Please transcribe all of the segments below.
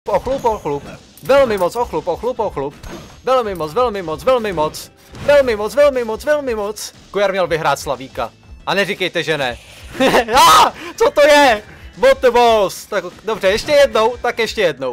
ochlup, ochlup. Velmi moc, ochlup, ochlup, ochlup. Velmi moc, velmi moc, velmi moc. Velmi moc, velmi moc, velmi moc. Kujar měl vyhrát Slavíka. A neříkejte, že ne. Co to je? What the boss? Tak dobře, ještě jednou, tak ještě jednou.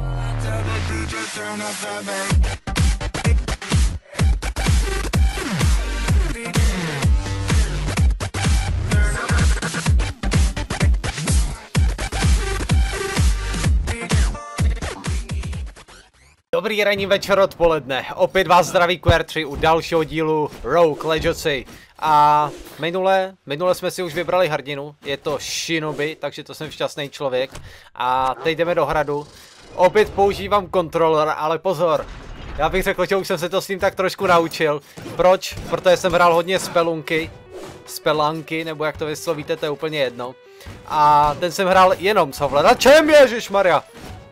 Dobrý ranní večer, odpoledne. Opět vás zdraví QR3 u dalšího dílu Rogue Legacy. A minule jsme si už vybrali hrdinu, je to Shinobi, takže to jsem šťastný člověk. A teď jdeme do hradu. Opět používám kontroler, ale pozor. Já bych řekl, že už jsem se to s tím tak trošku naučil. Proč? Protože jsem hrál hodně Spelunky, nebo jak to vyslovíte, to je úplně jedno. A ten jsem hrál jenom s ovladačem, ježišmarja.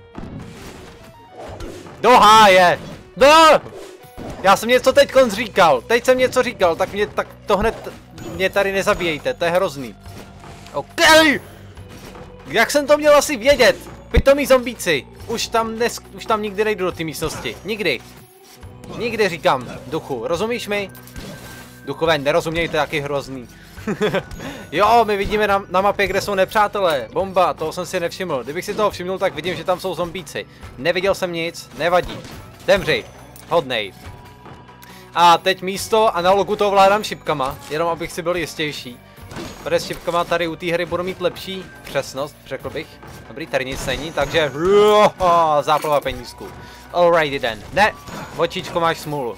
Do háje! No! Já jsem něco teďkon říkal, teď jsem něco říkal, tak to hned mě tady nezabijejte, to je hrozný. OK! Jak jsem to měl asi vědět? Pitomí zombíci, už tam nikdy nejdu do té místnosti, nikdy. Nikdy říkám, duchu, rozumíš mi? Duchové, nerozumějte, jak je hrozný. Jo, my vidíme na mapě, kde jsou nepřátelé. Bomba, toho jsem si nevšiml. Kdybych si toho všimnul, tak vidím, že tam jsou zombíci. Neviděl jsem nic, nevadí. Demři, hodnej. A teď místo analogu to ovládám šipkama, jenom abych si byl jistější. Protože s šipkama tady u té hry budu mít lepší přesnost, řekl bych. Dobrý, tady nic není, takže záplava penízků. Alrighty then. Ne, očičko, máš smůlu.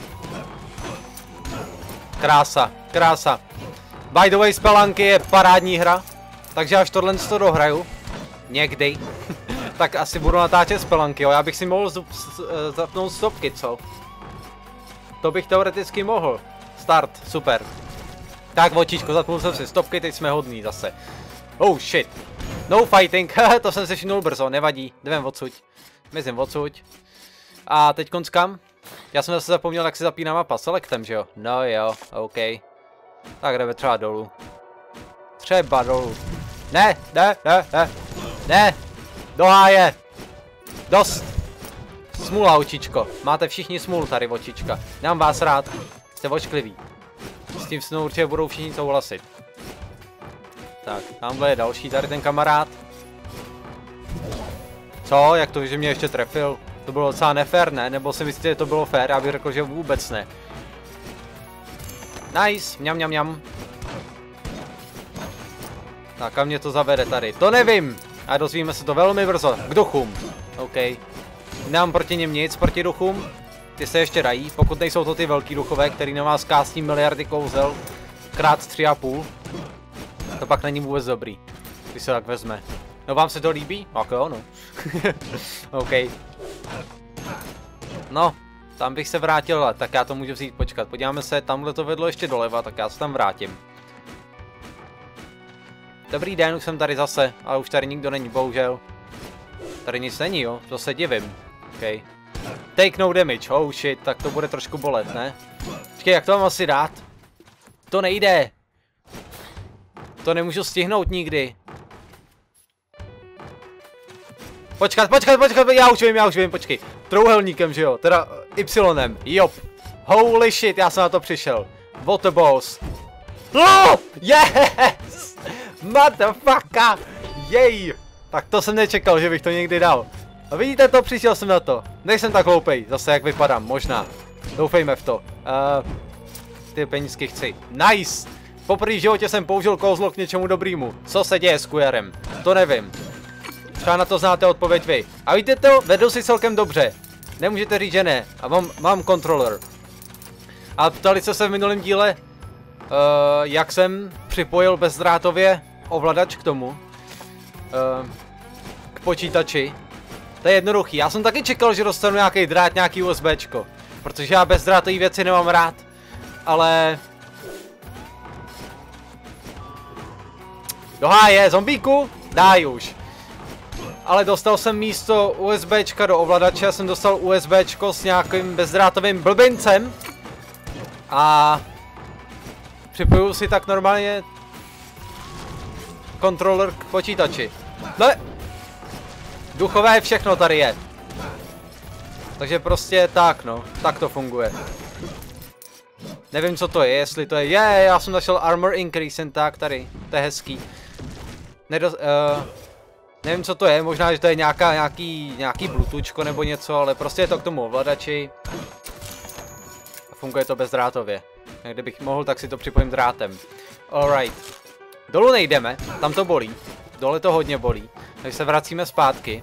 Krása, krása. By the way, Spelunky je parádní hra, takže až tohle to dohraju, někdy, tak asi budu natáčet Spelunky, jo. Já bych si mohl zapnout stopky, co? To bych teoreticky mohl. Start, super. Tak, očičko, zapnul jsem si stopky, teď jsme hodní zase. Oh shit. No fighting, to jsem se všimnul brzo, nevadí, jdem odsud. Mizím odsud. A teď kam? Já jsem zase zapomněl, jak si zapíná mapa selectem, že jo? No jo, OK. Tak jdeme třeba dolů. Třeba dolů. Ne, ne, ne, ne. Ne. Do háje. Dost. Smůla, očičko. Máte všichni smůlu tady, očička. Nemám vás rád. Jste očkliví. S tím snou určitě budou všichni souhlasit. Tak, tamhle je další tady ten kamarád. Co? Jak to, že mě ještě trefil? To bylo docela nefér, ne? Nebo si myslíte, že to bylo fér? Já bych řekl, že vůbec ne. Nice, mňam, mňam, mňam. Tak, kam mě to zavede tady? To nevím! A dozvíme se to velmi brzo. K duchům. OK. Nemám proti něm nic, proti duchům. Ty se ještě dají, pokud nejsou to ty velký duchové, který na vás kástí miliardy kouzel. Krát 3,5. To pak není vůbec dobrý. Když se tak vezme. No vám se to líbí? Tak jo, no. OK. No. Tam bych se vrátil, tak já to můžu vzít, počkat, podíváme se, tamhle to vedlo ještě doleva, tak já se tam vrátím. Dobrý den, už jsem tady zase, ale už tady nikdo není, bohužel. Tady nic není, jo, to se divím. OK. Take no damage, oh shit, tak to bude trošku bolet, ne? Počkej, jak to mám asi dát? To nejde. To nemůžu stihnout nikdy. Počkat, já už vím, počkej. Trouhelníkem, že jo, teda Y, jop. Holy shit, já jsem na to přišel. What a boss. Oh, yes! Motherfucker! Jej! Tak to jsem nečekal, že bych to někdy dal. A vidíte to, přišel jsem na to. Nejsem tak hloupej, zase jak vypadám, možná. Doufejme v to. Ty penízky chci. Nice! Poprvé v životě jsem použil kouzlo k něčemu dobrýmu. Co se děje s kujerem? To nevím. Třeba na to znáte odpověď vy. A víte to, vedu si celkem dobře. Nemůžete říct, že ne. A mám kontroler. A ptali se v minulém díle, jak jsem připojil bezdrátově ovladač k tomu. K počítači. To je jednoduchý. Já jsem taky čekal, že dostanu nějaký drát, nějaký USBčko. Protože já bezdrátové věci nemám rád. Ale... Do háje, zombíku? Daj už. Ale dostal jsem místo USBčka do ovladače, já jsem dostal USBčko s nějakým bezdrátovým blbincem. A připojuju si tak normálně kontroler k počítači. Ne! Duchové, všechno tady je. Takže prostě tak no, tak to funguje. Nevím co to je, jestli to je, já jsem našel armor increase jen tak tady, to je hezký. Nevím co to je, možná že to je nějaký bluetoothčko nebo něco, ale prostě je to k tomu ovladači. A funguje to bezdrátově. Kdybych mohl, tak si to připojím drátem. Alright. Dolů nejdeme, tam to bolí. Dole to hodně bolí. Takže se vracíme zpátky.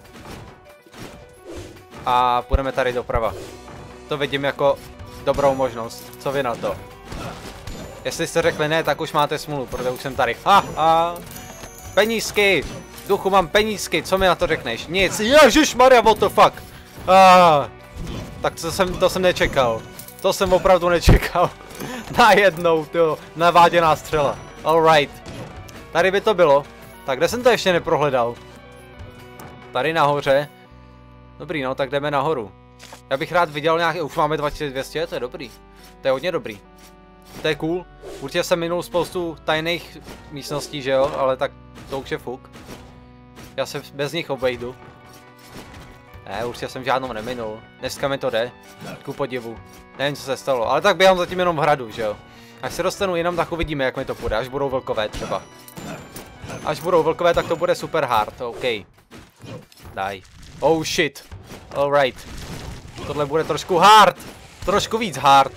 A půjdeme tady doprava. To vidím jako dobrou možnost. Co vy na to? Jestli jste řekli ne, tak už máte smůlu, protože už jsem tady. Penízky! Duchu, mám penízky, co mi na to řekneš? Nic. Ježišmarja, what the fuck? Tak to jsem nečekal. To jsem opravdu nečekal. Najednou, to naváděná střela. Alright. Tady by to bylo. Tak kde jsem to ještě neprohledal? Tady nahoře. Dobrý, no, tak jdeme nahoru. Já bych rád viděl nějaký, už máme 2200, to je dobrý. To je hodně dobrý. To je cool. Určitě jsem minul spoustu tajných místností, že jo, ale tak to už je fuk. Já se bez nich obejdu. Ne, určitě jsem žádnou neminul. Dneska mi to jde. Ku podivu. Nevím, co se stalo, ale tak běhám zatím jenom v hradu, že jo. Až se dostanu jinam, tak uvidíme, jak mi to půjde, až budou vlkové třeba. Až budou vlkové, tak to bude super hard, OK. Daj. Oh shit. Alright. Tohle bude trošku hard. Trošku víc hard.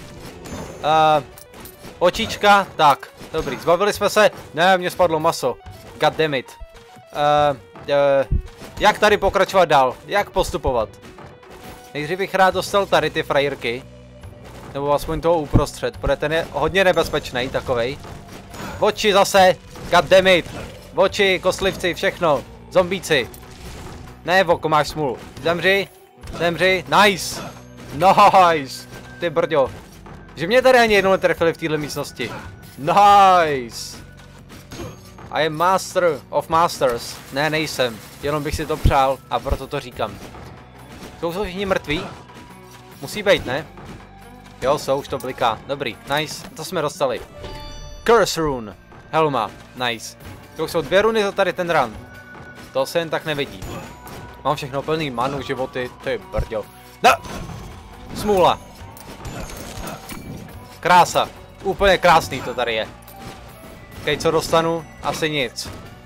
Očička, tak. Dobrý, zbavili jsme se. Ne, mně spadlo maso. God damn it. Jak tady pokračovat dál? Jak postupovat? Nejdřív bych rád dostal tady ty frajerky. Nebo aspoň toho uprostřed, protože ten je hodně nebezpečný takovej. Oči zase, god damn it. Oči, kostlivci, všechno. Zombíci. Ne, voko, máš smůlu. Zemři, zemři, nice. Nice. Ty brďo. Že mě tady ani jednou netrefili v této místnosti. Nice. I am master of masters. Ne, nejsem. Jenom bych si to přál a proto to říkám. Jsou všichni mrtví? Musí být, ne? Jo, jsou, už to bliká. Dobrý, nice. To jsme dostali. Curse rune. Helma, nice. To jsou 2 runy za tady ten run. To se jen tak nevidí. Mám všechno plný manu, životy, to je brďo. No! Smůla. Krása. Úplně krásný to tady je. Okej, co dostanu? Asi nic.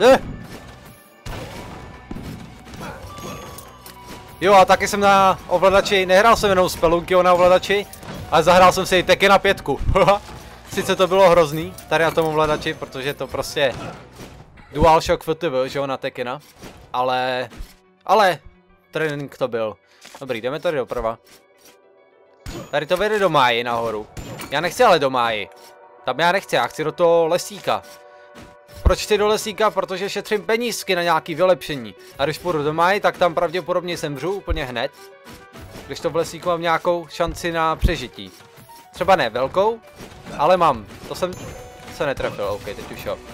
Jo, a taky jsem na ovladači, nehrál jsem jenom Spelunkyho na ovladači, ale zahrál jsem si i Tekkena 5. Sice to bylo hrozný, tady na tom ovladači, protože to prostě DualShock FTV, že jo, na Tekkena. Ale trénink to byl. Dobrý, jdeme tady doprava. Tady to vede do máji nahoru. Já nechci ale do máji. Tam já nechci, já chci do toho lesíka. Proč chci do lesíka? Protože šetřím penízky na nějaký vylepšení. A když půjdu do máji, tak tam pravděpodobně zemřu úplně hned. Když to v lesíku mám nějakou šanci na přežití. Třeba ne velkou, ale mám. To jsem se netrefil, OK, teď už jo.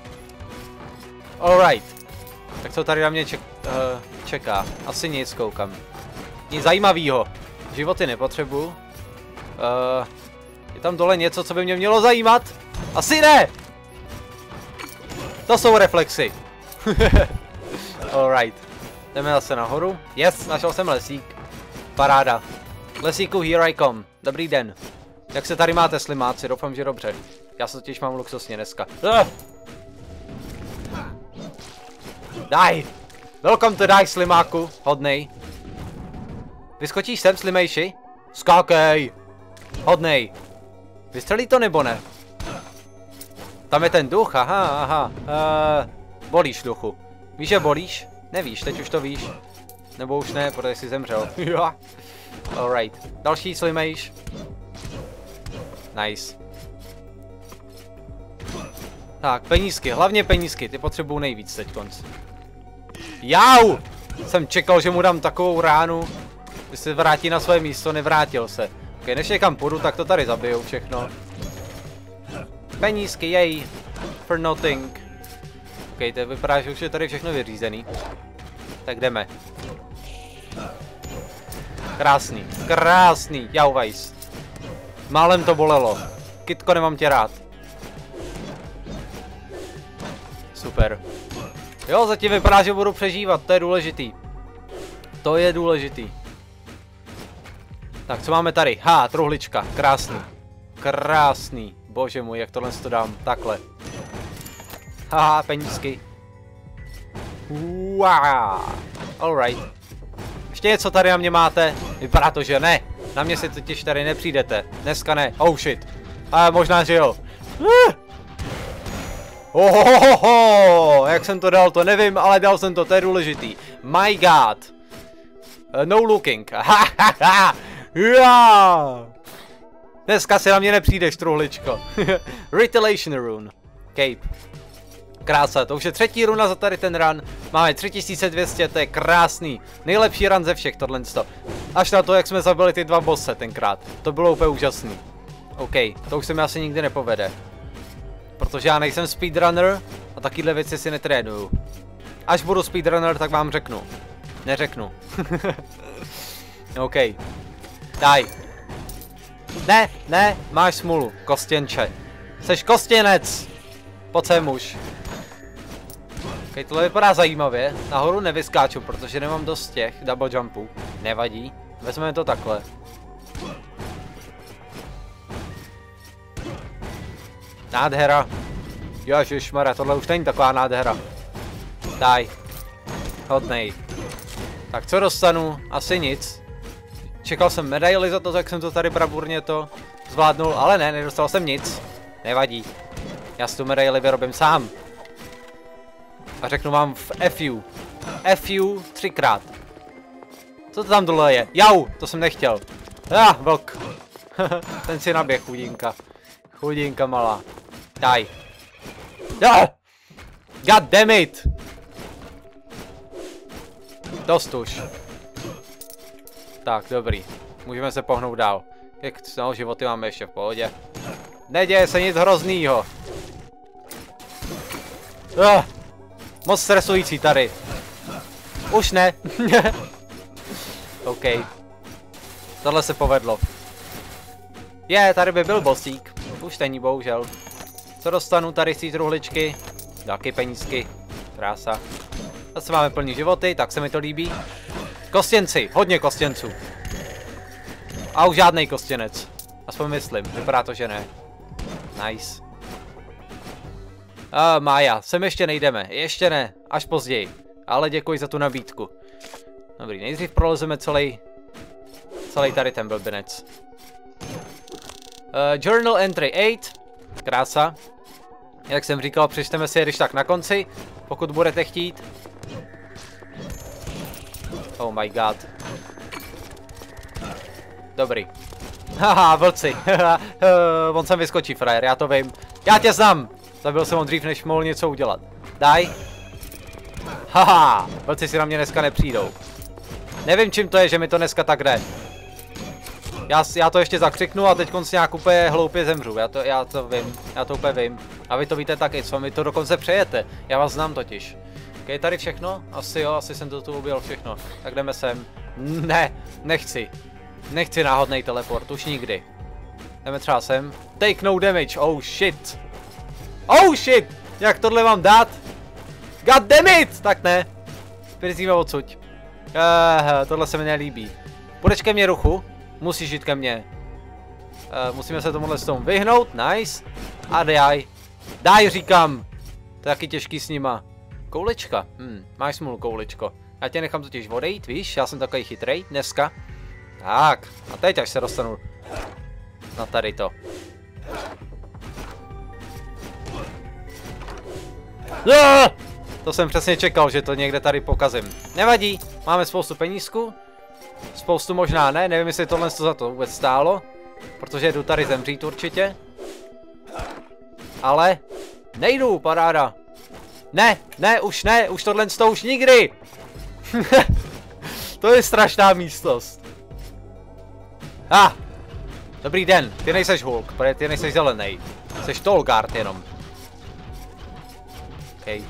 Alright. Tak co tady na mě čeká? Asi nic, koukám. Nic zajímavého. Životy nepotřebuju. Je tam dole něco, co by mě mělo zajímat? Asi ne! To jsou reflexy. Alright. Jdeme zase nahoru. Yes, našel jsem lesík. Paráda. Lesíku, here I come. Dobrý den. Jak se tady máte, slimáci? Doufám, že dobře. Já se totiž mám luxusně dneska. Daj! Welcome to die, slimáku. Hodnej. Vyskočíš sem, slimejši? Skákej! Hodnej. Vystřelí to nebo ne? Tam je ten duch, aha. Bolíš, duchu. Víš, že bolíš? Nevíš, teď už to víš. Nebo už ne, protože jsi zemřel. Alright. Další slimejš. Nice. Tak, penízky, hlavně penízky, ty potřebuju nejvíc teď konc. Jau! Jsem čekal, že mu dám takovou ránu, že se vrátí na své místo, nevrátil se. Ok, než někam půjdu, tak to tady zabiju všechno. Penízky, jej. For nothing. Ok, to vypadá, že už je tady všechno vyřízený. Tak jdeme. Krásný, krásný, jau vajs. Málem to bolelo. Kytko, nemám tě rád. Super. Jo, zatím vypadá, že budu přežívat, to je důležitý. To je důležitý. Tak, co máme tady? Ha, truhlička, krásný. Krásný. Bože můj, jak tohle to dám. Takhle. Haha, penízky. Wow. Alright. Ještě něco tady na mě máte? Vypadá to, že ne. Na mě si totiž tady nepřijdete. Dneska ne. Oh shit. Ale možná, že jo. Ohohoho, jak jsem to dal, to nevím, ale dal jsem to, to je důležitý. My god. No looking. Dneska si na mě nepřijdeš, truhličko. Retaliation rune. Cape. Krása, to už je 3. runa za tady ten run. Máme 3200, to je krásný. Nejlepší run ze všech tohle. Až na to, jak jsme zabili ty 2 bosse tenkrát. To bylo úplně úžasný. OK, to už se mi asi nikdy nepovede. Protože já nejsem speedrunner a takovýhle věci si netrénuju. Až budu speedrunner, tak vám řeknu. Neřeknu. OK. Daj. Ne, ne, máš smůlu, kostěnče. Jseš kostěnec. Pojď sem už. OK, tohle vypadá zajímavě. Nahoru nevyskáču, protože nemám dost těch double jumpů. Nevadí. Vezmeme to takhle. Nádhera. Ježišmarja, tohle už není taková nádhera. Daj. Hodnej. Tak co dostanu? Asi nic. Čekal jsem medaily za to, jak jsem to tady bravurně to zvládnul, ale ne, nedostal jsem nic. Nevadí. Já si tu medaily vyrobím sám. A řeknu vám v FU. FU 3krát. Co to tam dole je? Jau, to jsem nechtěl. Vlk. Ten si naběh, chudinka. Chudinka malá. Daj. God damn it. Dost už. Tak, dobrý. Můžeme se pohnout dál. Jak no, životy máme ještě v pohodě. Neděje se nic hroznýho. Moc stresující tady. Už ne. OK. Tohle se povedlo. Tady by byl bossík. Už není, bohužel. Co dostanu tady z té truhličky? Taky penízky. Krása. Zase máme plný životy, tak se mi to líbí. Kostěnci, hodně kostěnců. A už žádnej kostěnec. Aspoň myslím, vypadá to, že ne. Nice. Mája, sem ještě nejdeme, ještě ne, až později. Ale děkuji za tu nabídku. Dobrý, nejdřív prolezeme celý tady ten blbinec. Journal entry 8. Krása. Jak jsem říkal, přečteme si je když tak na konci, pokud budete chtít. Oh my god. Dobrý. Haha, vlci. On sem vyskočí, frajer, já to vím. Já tě znám. Zabil jsem ho dřív, než mohl něco udělat. Daj. Haha, vlci si na mě dneska nepřijdou. Nevím, čím to je, že mi to dneska tak jde. Já to ještě zakřiknu a teď si nějak úplně hloupě zemřu. Já to vím, já to úplně vím. A vy to víte taky, co mi to dokonce přejete. Já vás znám totiž. Je tady všechno? Asi jo, asi jsem to tu ubil všechno. Tak jdeme sem. Ne, nechci. Nechci náhodný teleport, už nikdy. Jdeme třeba sem. Take no damage, oh shit. Oh shit, jak tohle mám dát? God damn it, tak ne. Vyrizíme odsud. Tohle se mi nelíbí. Půjdeš ke mně, Ruchu? Musíš jít ke mně. Musíme se tomuhle s tomu vyhnout, nice. A daj. Daj, říkám. To je taky těžký s nima. Koulečka, máš smůlu, koulečko. Já tě nechám totiž odejít, víš, já jsem takový chytrej dneska. Tak, a teď až se dostanu na tady to. To jsem přesně čekal, že to někde tady pokazím. Nevadí, máme spoustu penízků. Spoustu možná ne, nevím, jestli tohle za to vůbec stálo. Protože jdu tady zemřít určitě. Ale nejdu, paráda. Ne, už tohle už nikdy. To je strašná místnost. Dobrý den, ty nejseš Hulk, protože ty nejseš zelený. Jseš Tolgard jenom. OK.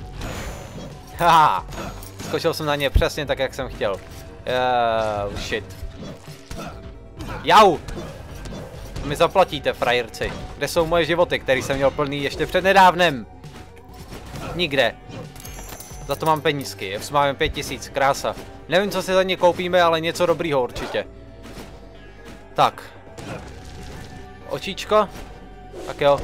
Skočil jsem na ně přesně tak, jak jsem chtěl. Shit. Jau! Mi zaplatíte, frajerci. Kde jsou moje životy, které jsem měl plný ještě před nedávnem? Nikde. Za to mám penízky, máme 5000, krása. Nevím, co si za ně koupíme, ale něco dobrýho určitě. Tak. Očičko. Tak jo.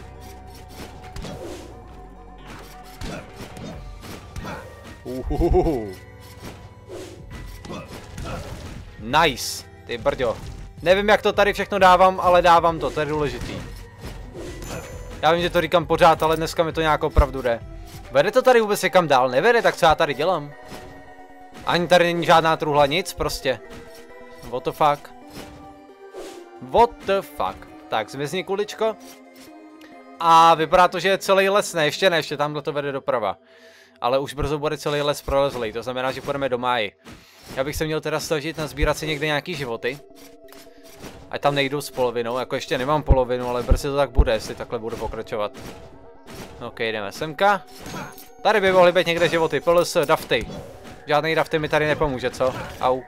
Nice. Ty brďo. Nevím, jak to tady všechno dávám, ale dávám to, to je důležitý. Já vím, že to říkám pořád, ale dneska mi to nějak opravdu jde. Vede to tady vůbec někam dál? Nevede, tak co já tady dělám? Ani tady není žádná truhla, nic prostě. What the fuck? What the fuck? Tak, zmizni kuličko. A vypadá to, že je celý les, ne, ještě tamhle to vede doprava. Ale už brzo bude celý les prolezlý, to znamená, že půjdeme do máji. Já bych se měl teda snažit nazbírat si někde nějaký životy. Ať tam nejdu s polovinou, jako ještě nemám polovinu, ale brzy to tak bude, jestli takhle budu pokračovat. Ok, jdeme semka. Tady by mohly být někde životy, plus dafty. Žádný dafty mi tady nepomůže, co? Au.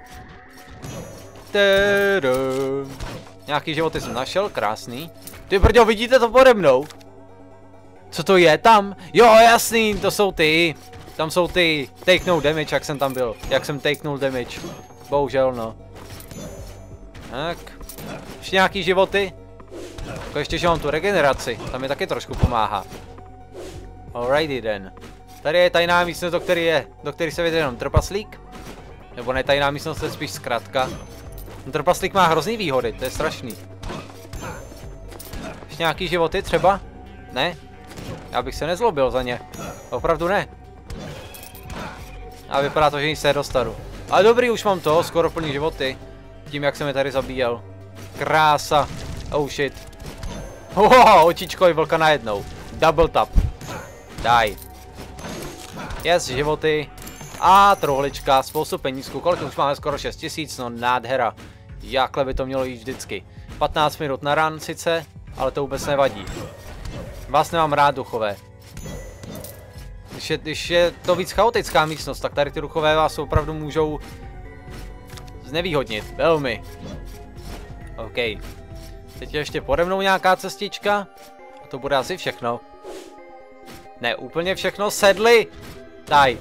Nějaký životy jsem našel, krásný. Ty brďo, vidíte to pode mnou? Co to je tam? Jo, jasný, to jsou ty. Tam jsou ty take no damage, jak jsem tam byl. Jak jsem take no damage. Bohužel, no. Tak. Ještě nějaký životy. Jako ještě, že mám tu regeneraci. Tam mi taky trošku pomáhá. Alrighty then. Tady je tajná místnost, do který se vede jenom trpaslík. Nebo ne tajná místnost, to je spíš zkratka. Ten trpaslík má hrozný výhody, to je strašný. Ještě nějaký životy třeba? Ne? Já bych se nezlobil za ně. Opravdu ne. A vypadá to, že nic se nedostanu. Ale dobrý, už mám to, skoro plný životy. Tím, jak jsem je tady zabíjel. Krása. Oh shit. Očičko i vlka najednou. Double tap. Daj. Yes, životy. A truhlička, spoustu penízků. Kolik už máme? Skoro 6000, no nádhera. Jakhle by to mělo jít vždycky. 15 minut na run sice, ale to vůbec nevadí. Vás nemám rád, duchové. Když je to víc chaotická místnost, tak tady ty duchové vás opravdu můžou znevýhodnit. Velmi. OK. Teď je ještě pode mnou nějaká cestička. A to bude asi všechno. Ne, úplně všechno. Sedli! Daj.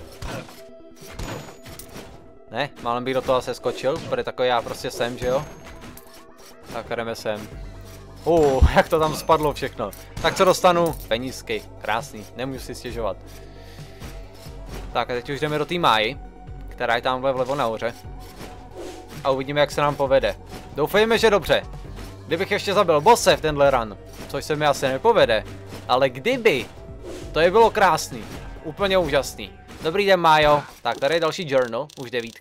Ne, málem bych do toho se skočil, protože takový já prostě jsem, že jo? Tak jdeme sem. Jak to tam spadlo všechno. Tak co dostanu? Penízky. Krásný, nemůžu si stěžovat. Tak a teď už jdeme do té máji, která je tamhle vlevo nahoře. A uvidíme, jak se nám povede. Doufejme, že dobře. Kdybych ještě zabil bosse v tenhle run, což se mi asi nepovede, ale kdyby, to je bylo krásný. Úplně úžasný. Dobrý den, Májo. Tak, tady je další journal, už 9.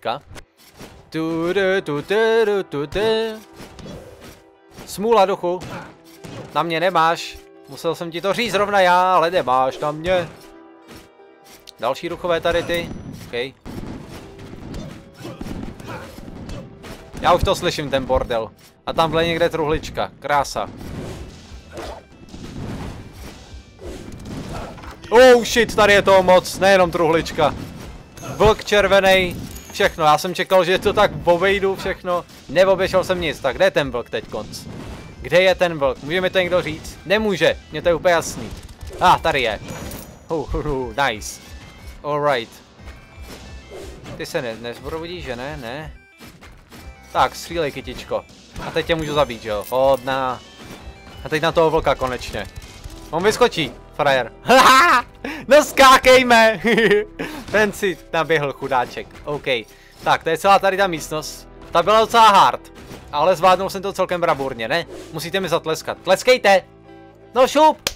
Smůla, duchu. Na mě nemáš. Musel jsem ti to říct zrovna já, ale nemáš na mě. Další duchové tady ty. OK. Já už to slyším, ten bordel. A tamhle někde truhlička. Krása. Oh shit, tady je toho moc, nejenom truhlička. Vlk červený, všechno. Já jsem čekal, že to tak obejdu všechno. Neobešel jsem nic, tak kde je ten vlk teď konc? Kde je ten vlk? Může mi to někdo říct? Nemůže, mě to je úplně jasný. Tady je. Nice. Alright. Ty se nezbrodíš, že ne? Ne. Tak, střílej, kytičko. A teď tě můžu zabít, jo? Hodná. A teď na toho vlka konečně. On vyskočí, frajer. No skákejme! Ten si naběhl, chudáček. OK. Tak, to je celá tady ta místnost. Ta byla docela hard. Ale zvládnul jsem to celkem bravurně, ne? Musíte mi zatleskat. Tleskejte! No šup!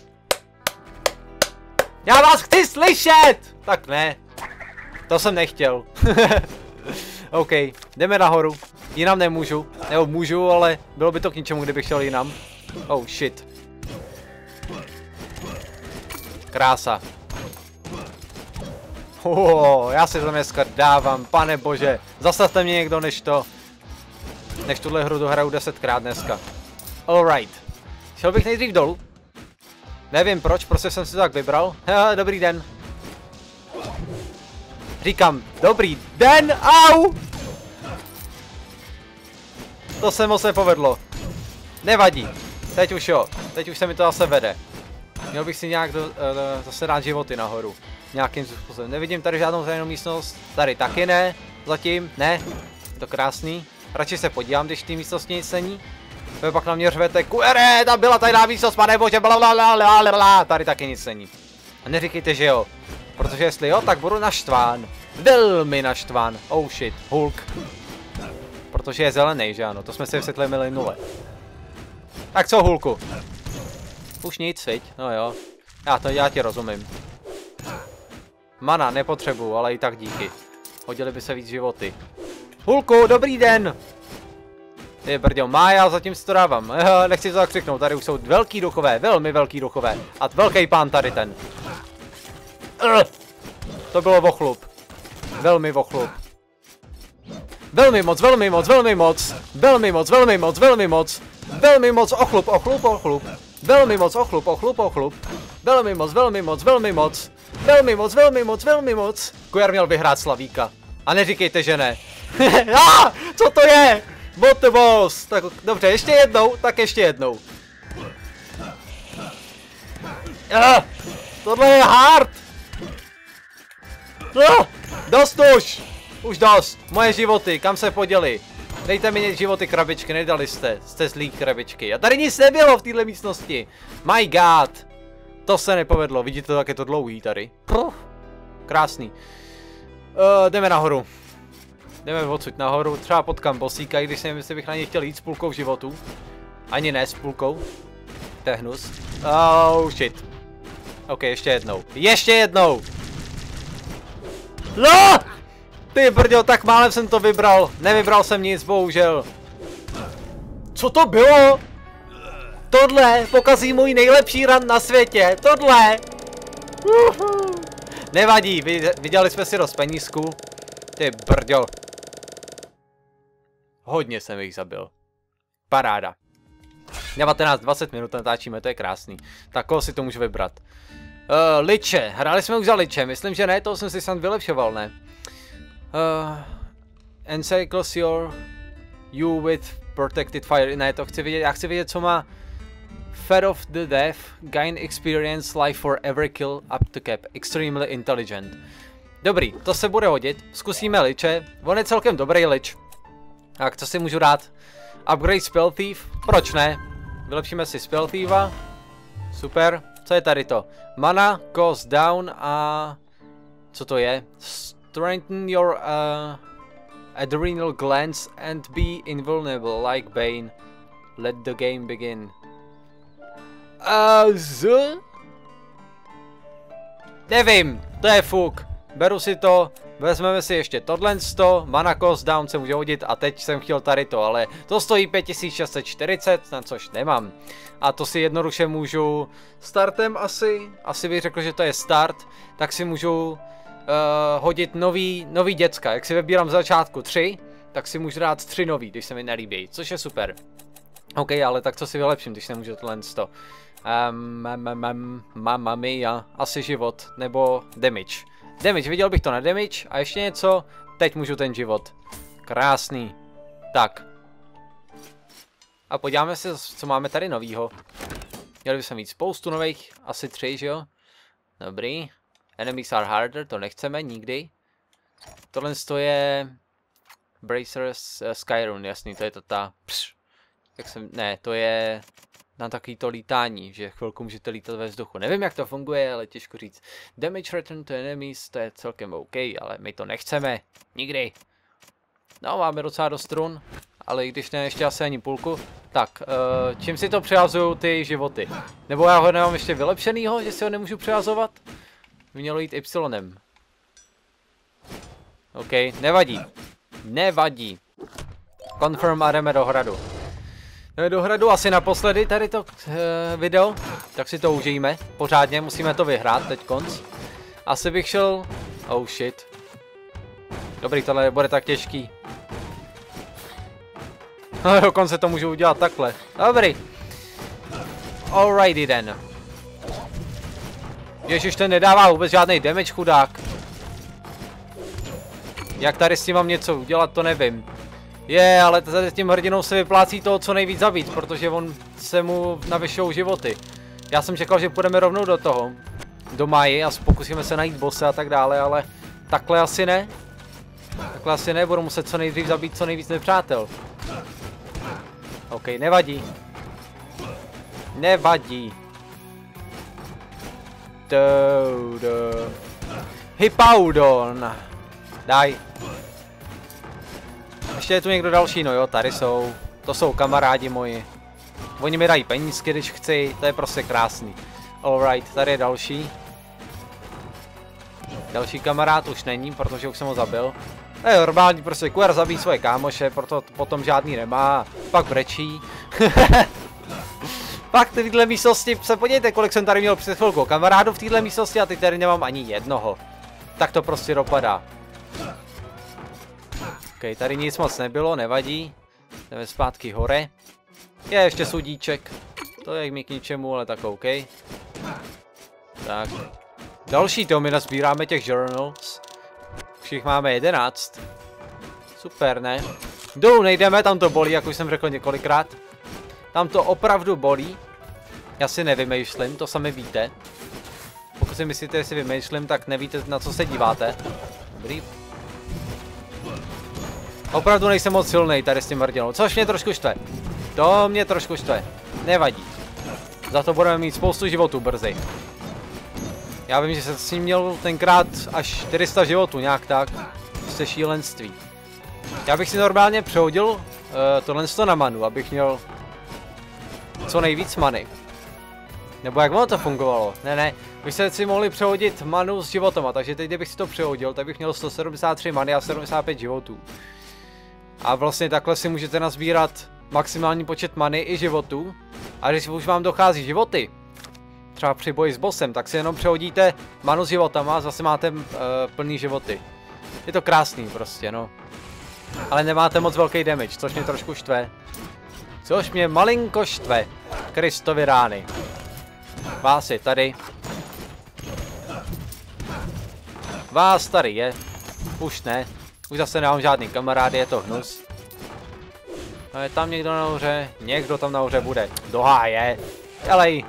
Já vás chci slyšet! Tak ne. To jsem nechtěl. OK, jdeme nahoru. Jinam nemůžu. Nebo můžu, ale bylo by to k ničemu, kdybych šel jinam. Oh shit. Krása. Já si to dneska dávám, pane bože. Zastavte mě někdo, než tuhle hru dohraju 10krát dneska. Alright. Šel bych nejdřív dolů. Nevím proč, prostě jsem si to tak vybral. Dobrý den. Říkám, dobrý den, au! To se moc nepovedlo. Nevadí. Teď už jo, teď už se mi to zase vede. Měl bych si nějak zase dát životy nahoru. Nějakým způsobem. Nevidím tady žádnou tajnou místnost. Tady taky ne. Zatím, ne. Je to krásný. Radši se podívám, když v té místnosti nic není. Vy pak na mě řvete, QRE, tam byla tajná místnost, pane bože, blablabla, tady taky nic není. A neříkejte, že jo. Protože jestli jo, tak budu naštván. Velmi naštván. Oh shit, Hulk. Protože je zelený, že ano, to jsme si vysvětlili minule. Tak co, Hulku? Už nic, viď? No jo. Já ti rozumím. Mana nepotřebuju, ale i tak díky. Hodili by se víc životy. Hulku, dobrý den! Ty brďo, já zatím si to dávám. Nechci to tak křiknout, tady už jsou velký duchové, velmi velký duchové. A velký pán tady ten. To bylo vochlup. Velmi vochlup. Velmi moc, velmi moc, velmi moc. Velmi moc, velmi moc, velmi moc. Velmi moc, ochlup, ochlup, ochlup. Velmi moc, ochlup, ochlup, ochlup. Velmi moc, velmi moc, velmi moc. Velmi moc, velmi moc, velmi moc. Kujar měl vyhrát Slavíka. A neříkejte, že ne. Co to je? What the boss? Tak dobře, ještě jednou, tak ještě jednou. Tohle je hard. Dost už. Už dost. Moje životy, kam se poděli? Dejte mi životy, krabičky, nedali jste. Jste zlý krabičky. A tady nic nebylo v této místnosti. My god. To se nepovedlo, vidíte, jak je to dlouhý tady. Krásný. Jdeme nahoru. Jdeme odsud nahoru, třeba potkám bosíka, i když si nevím, jestli bych na něj chtěl jít s půlkou životů. Ani ne s půlkou. To je hnus. Oh shit. Ok, ještě jednou. Ještě jednou! No! Ty brďo, tak málem jsem to vybral. Nevybral jsem nic, bohužel. Co to bylo? Tohle pokazí můj nejlepší run na světě. Tohle! Nevadí, viděli jsme si dost penízku. Ty brďo. Hodně jsem jich zabil. Paráda. 19-20 minut natáčíme, to je krásný. Tak koho si to můžu vybrat? Liče. Hráli jsme už za Liče. Myslím, že ne, to jsem si snad vylepšoval, ne? Encircles you with protected fire. Ne, to chci vidět. Já chci vidět, co má Fed of the Death. Gain experience life for every kill up to cap. Extremely intelligent. Dobrý, to se bude hodit. Zkusíme Liče. On je celkem dobrý Lich. Tak, co si můžu dát? Upgrade Spell Thief? Proč ne? Vylepšíme si Spell Thiefa. Super. Co je tady to? Mana goes down a... Co to je? Strengthen your adrenal glands and be invulnerable like Bane. Let the game begin. Nevím, to je fuk. Beru si to, vezmeme si ještě tohle 100, mana cost down se může hodit a teď jsem chtěl tady to, ale to stojí 5640, na což nemám. A to si jednoduše můžu startem asi bych řekl, že to je start, tak si můžu hodit nový děcka. Jak si vybírám z začátku 3, tak si můžu dát 3 nový, když se mi nelíbí, což je super. OK, ale tak co si vylepším, když nemůžu tohle 100. Mamma mia, asi život, nebo damage. Damage, viděl bych to na damage a ještě něco, teď můžu ten život. Krásný. Tak. A podíváme se, co máme tady novýho. Měli bychom mít spoustu nových, asi 3, že jo? Dobrý. Enemies are harder, to nechceme nikdy. Tohle je Bracers Skyrun, jasný, to je ta... Ne, to je na takový to lítání, že chvilku můžete lítat ve vzduchu. Nevím, jak to funguje, ale těžko říct. Damage return to enemies, to je celkem OK, ale my to nechceme. Nikdy. No, máme docela dost run, ale i když ne, ještě asi ani půlku. Tak, čím si to přihazují ty životy? Nebo já ho nemám ještě vylepšenýho, že si ho nemůžu přihazovat? Mělo jít Y. OK, nevadí. Nevadí. Confirm a jdeme do hradu. Jdeme do hradu asi naposledy tady to video, tak si to užijeme. Pořádně, musíme to vyhrát teď konc. Asi bych šel... Oh shit. Dobrý, tohle nebude tak těžký. No dokonce to můžu udělat takhle. Dobrý. Alrighty then. Ježiš, ten nedává vůbec žádný damage, chudák. Jak tady s tím mám něco udělat, to nevím. Ale s tím hrdinou se vyplácí toho co nejvíc zabít, protože on se mu navyšou životy. Já jsem čekal, že půjdeme rovnou do toho. Do Maji a pokusíme se najít bosse a tak dále, ale takhle asi ne. Tak takhle asi nebudu muset co nejdřív zabít co nejvíc nepřátel. OK, nevadí. Nevadí. Hippowdon. Daj. Ještě je tu někdo další, no jo, tady jsou. To jsou kamarádi moji. Oni mi dají penízky, když chci, to je prostě krásný. Alright, tady je další. Další kamarád už není, protože už jsem ho zabil. To je normální, prostě QR zabíjí svoje kámoše, proto potom žádný nemá, pak brečí. Pak v této místnosti se podívejte, kolik jsem tady měl před chvilkou kamarádů v této místnosti a teď tady nemám ani jednoho. Tak to prostě dopadá. OK, tady nic moc nebylo, nevadí. Jdeme zpátky hore. Je ještě sudíček. To je mi k ničemu, ale tak OK. Tak. Další to my nazbíráme těch journals. Už jich máme 11. Super, ne? Dolů nejdeme, tam to bolí, jak už jsem řekl několikrát. Tam to opravdu bolí. Já si nevymýšlím, to sami víte. Pokud si myslíte, že si vymýšlím, tak nevíte, na co se díváte. Dobrý. Opravdu nejsem moc silnej tady s tím hrdinou, což mě trošku štve. To mě trošku štve. Nevadí. Za to budeme mít spoustu životů brzy. Já vím, že jsem s ním měl tenkrát až 400 životů, nějak tak. Prostě šílenství. Já bych si normálně přehodil tohle na manu, abych měl co nejvíc many. Nebo jak ono to fungovalo? Ne, vy jste si mohli přehodit manu s životama, takže teď kdybych si to přehodil, tak bych měl 173 many a 75 životů. A vlastně takhle si můžete nazbírat maximální počet many i životů. A když už vám dochází životy, třeba při boji s bossem, tak si jenom přehodíte manu s životama a zase máte plný životy. Je to krásný prostě, no. Ale nemáte moc velký damage, což mě trošku štve. Což mě malinko štve. Kristovy rány. Vás je tady. Vás tady je. Už ne. Už zase nemám žádný kamarády, je to hnus. No je tam někdo nahoře? Někdo tam nahoře bude. Do háje. Jelej.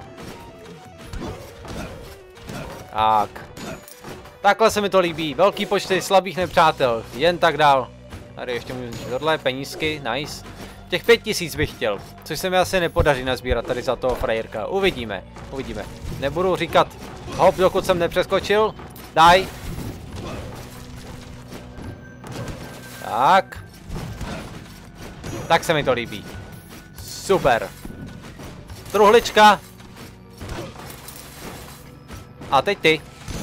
Tak. Takhle se mi to líbí. Velký počty slabých nepřátel. Jen tak dál. Tady ještě můžu tohle penízky. Nice. Těch 5000 bych chtěl. Což se mi asi nepodaří nazbírat tady za toho frajerka. Uvidíme. Uvidíme. Nebudu říkat hop, dokud jsem nepřeskočil. Daj. Tak. Tak se mi to líbí. Super. Truhlička. A teď ty.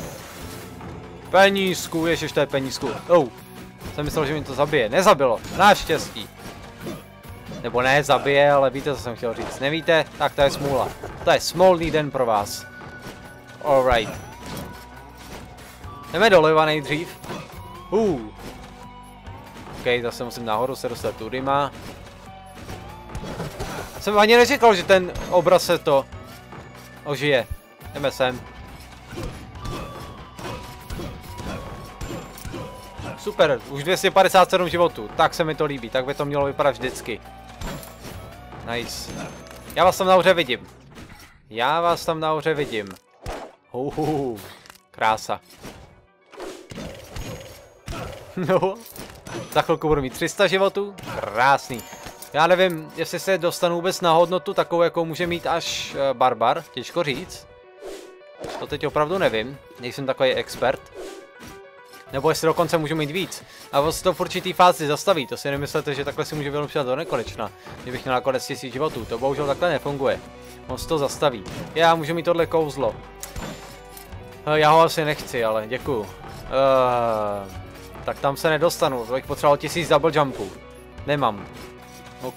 Penízku, ježiš, to je penízku. Jsem myslel, že mi to zabije. Nezabilo. Naštěstí. Nebo ne, zabije, ale víte, co jsem chtěl říct. Nevíte? Tak to je smůla. To je smolný den pro vás. Alright. Jdeme doleva nejdřív. OK, zase musím nahoru se dostat tudy má. Jsem ani neříkal, že ten obraz se to ožije. Jdeme sem. Super, už 257 životů, tak se mi to líbí, tak by to mělo vypadat vždycky. Nice. Já vás tam nahoře vidím. Já vás tam nahoře vidím. Krása. No, za chvilku budu mít 300 životů, krásný. Já nevím, jestli se dostanu vůbec na hodnotu takovou, jakou může mít až barbar, těžko říct. To teď opravdu nevím, nejsem takový expert. Nebo jestli dokonce můžu mít víc. A vlastně to v určitý fázi zastaví, to si nemyslete, že takhle si můžu vylepšovat do nekonečna. Kdybych měl nakonec 1000 životů, to bohužel takhle nefunguje. On se to zastaví. Já můžu mít tohle kouzlo. Já ho asi nechci, ale děkuju. Tak tam se nedostanu, to bych potřeboval 1000 double jumpů. Nemám. OK.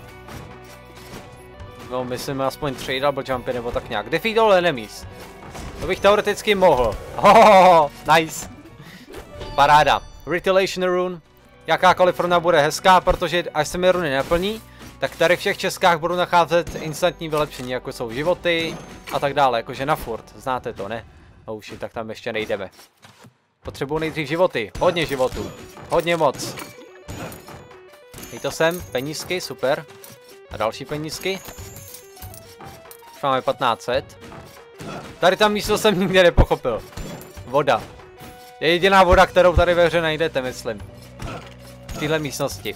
No, myslím aspoň 3 double jumpy nebo tak nějak. Defeat all enemies. To bych teoreticky mohl. Nice. Paráda. Retaliation rune. Jakákoliv runa bude hezká, protože až se mi runy naplní, tak tady v všech českách budu nacházet instantní vylepšení, jako jsou životy a tak dále, jakože na furt. Znáte to, ne? Shit, tak tam ještě nejdeme. Potřebuji nejdřív životy. Hodně životů. Hodně moc. Dej to sem. Penízky, super. A další penízky. Už máme 1500. Tady tam místo jsem nikdy nepochopil. Voda. Je jediná voda, kterou tady ve hře najdete, myslím. téhle místnosti.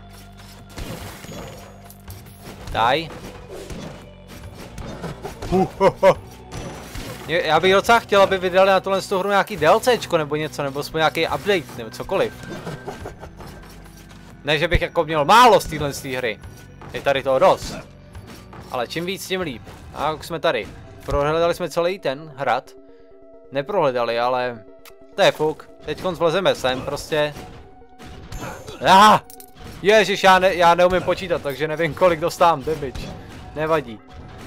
Daj. Já bych docela chtěl, aby vydali na tohle hru nějaký DLCčko nebo něco, nebo aspoň nějaký update, nebo cokoliv. Ne, že bych jako měl málo z téhle hry. Je tady toho dost. Ale čím víc, tím líp. A už jsme tady. Prohledali jsme celý ten hrad. Neprohledali, ale to je fuk. Teďkon vlezeme sem prostě. Ježiš, já neumím počítat, takže nevím, kolik dostávám damage. Nevadí.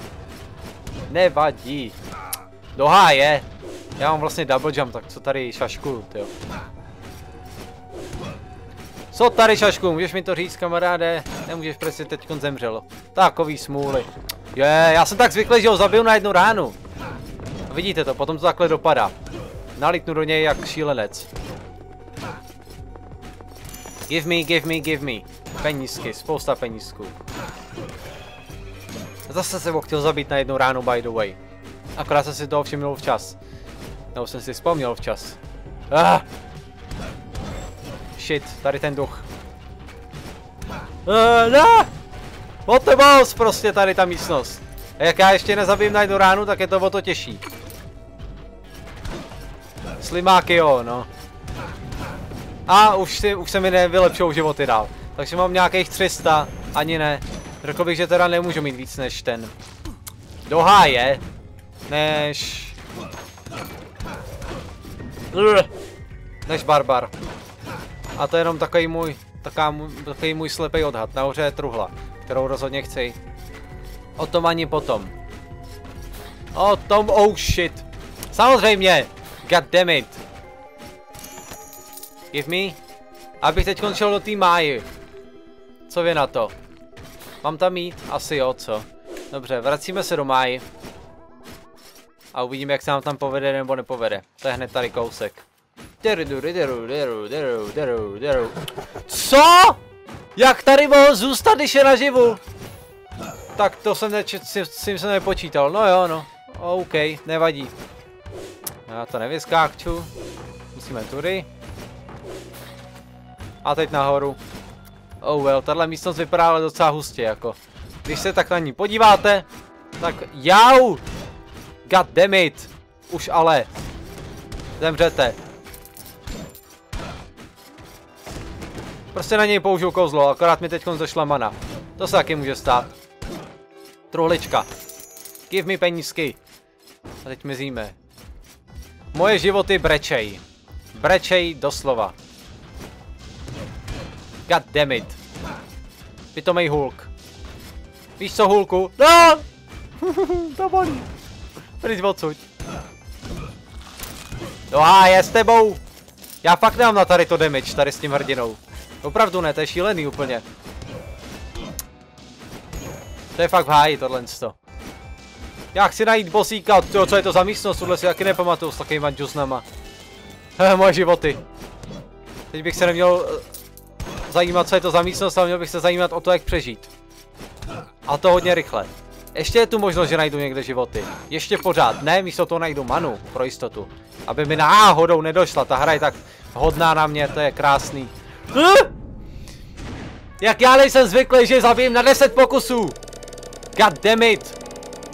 Nevadí. Do háje. Já mám vlastně double jump, tak co tady šaškuju, tyjo. Co tady šašku, můžeš mi to říct, kamaráde? Nemůžeš, prostě teďkon zemřel. Takový smůly. Já jsem tak zvyklý, že ho zabiju na jednu ránu. A vidíte to, potom to takhle dopadá. Nalítnu do něj jak šílenec. Give me. Penízky, spousta penízků. Zase jsem ho chtěl zabít na jednu ránu, by the way. Akorát jsem si toho všimnul včas. Nebo jsem si vzpomněl včas. Shit, tady ten duch. What the balls, prostě tady ta místnost. A jak já ještě nezabijím na jednu ránu, tak je to o to těžší. Slimáky jo, no. A už se mi nevylepšou životy dál. Takže mám nějakých 300, ani ne. Řekl bych, že teda nemůžu mít víc než ten. Do háje. Než barbar. A to je jenom takový můj slepý odhad. Nahoře je truhla, kterou rozhodně chci. O tom ani potom. O tom, oh shit. Samozřejmě. God damn it. Give me. Abych teď končil do té máji. Co vy na to? Mám tam jít? Asi jo, co? Dobře, vracíme se do máji. A uvidíme, jak se nám tam povede nebo nepovede. To je hned tady kousek. Co? Jak tady mohl zůstat, když je naživu? Tak to jsem s tím jsem nepočítal. No jo, no. OK, nevadí. Já to nevyskákču. Musíme tudy. A teď nahoru. Oh well, tahle místnost vypadá ale docela hustě, jako. Když se tak na ní podíváte, tak jau! God damn it! Už ale. Zemřete. Prostě na něj použiju kouzlo, akorát mi teď došla mana. To se taky může stát. Truhlička. Give me penízky. A teď mizíme. Moje životy brečej. Brečej doslova. God damn it. Pitomej Hulk. Víš co, Hulku? No! To bolí. Pryč odsud. No je s tebou. Já fakt nemám na tady to damage, tady s tím hrdinou. Opravdu ne, to je šílený úplně. To je fakt v háji tohle. Já chci najít bosíka, tyjo, co je to za místnost, tohle si taky nepamatuju s takovýma džusnama. Moje životy. Teď bych se neměl zajímat, co je to za místnost, ale měl bych se zajímat o to, jak přežít. A to hodně rychle. Ještě je tu možnost, že najdu někde životy. Ještě pořád, ne, místo toho najdu manu, pro jistotu. Aby mi náhodou nedošla, ta hra je tak hodná na mě, to je krásný. Jak já nejsem zvyklý, že zabijem na 10 pokusů. God damn it.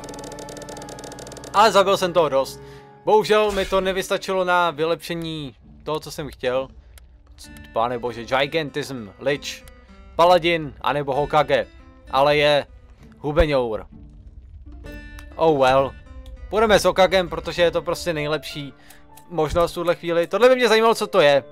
Ale zabil jsem toho dost. Bohužel mi to nevystačilo na vylepšení toho, co jsem chtěl. Pane bože, Gigantism, Lich, Paladin, anebo Hokage. Ale je hubeňour. Oh well. Půjdeme s Hokagem, protože je to prostě nejlepší možnost v tuhle chvíli. Tohle by mě zajímalo, co to je.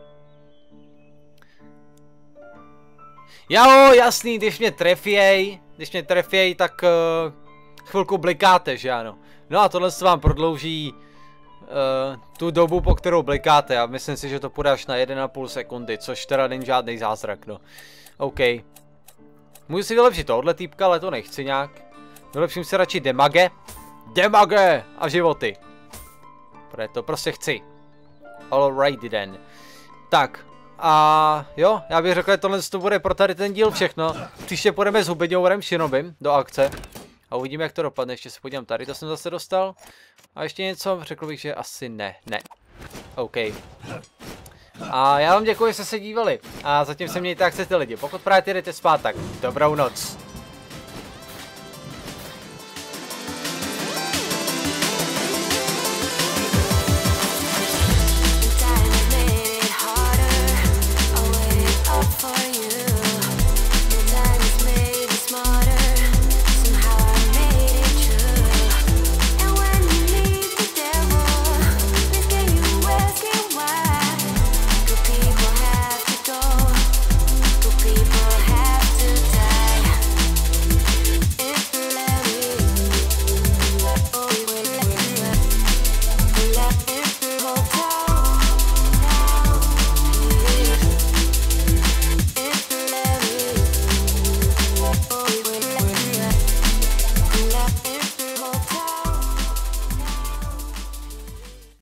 Jo, jasný, když mě trefěj, tak chvilku blikáte, že ano. No a tohle se vám prodlouží tu dobu, po kterou blikáte, a myslím si, že to půjde až na 1,5 sekundy, což teda není žádný zázrak, no. OK. Můžu si vylepšit tohle týpka, ale to nechci nějak. Vylepším si radši Demage a životy. Protože to prostě chci. Alrighty then. Tak. A jo, já bych řekl, že tohle to bude pro tady ten díl všechno. Příště půjdeme s hubeňourem Shinobim do akce. A uvidíme, jak to dopadne. Ještě se podívám tady, to jsem zase dostal. A ještě něco, řekl bych, že asi ne. OK. A já vám děkuji, že jste se dívali. A zatím se mějte, jak chcete lidi. Pokud právě jdete spát, tak dobrou noc.